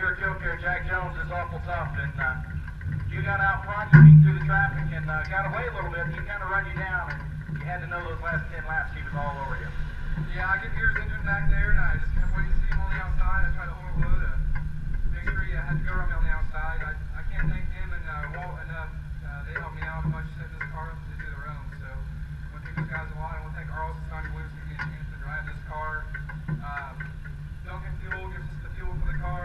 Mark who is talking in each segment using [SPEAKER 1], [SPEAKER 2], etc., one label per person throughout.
[SPEAKER 1] leader of Kil-Kare, Jack Jones, is awful tough, and you got out front, you beat through the traffic, and got away a little bit. He kind of run you down, and you had to know those last 10 laps he was all over you.
[SPEAKER 2] Yeah, I could hear his engine back there, and I just kept waiting to see him on the outside. I tried to hold low to make sure he had to go around me on the outside. I can't thank him and Walt enough. They helped me out much setting this car up to do their own. So I want to thank those guys a lot. I want to thank Arles and Williams for giving me a chance to drive this car. Duncan Fuel gives us the fuel for the car.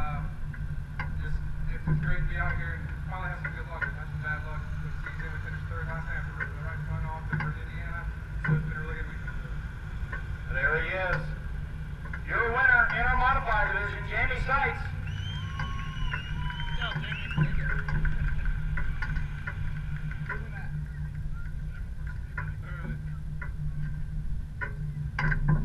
[SPEAKER 2] It's great to be out here and probably have some good luck. We've had some bad luck this season. We finished third last night after ripping the right front off in Indiana. So it's been a really good weekend.
[SPEAKER 1] There he is. Your winner in our modified division, Jamie Seitz.
[SPEAKER 2] Good job, Jamie. Thank you.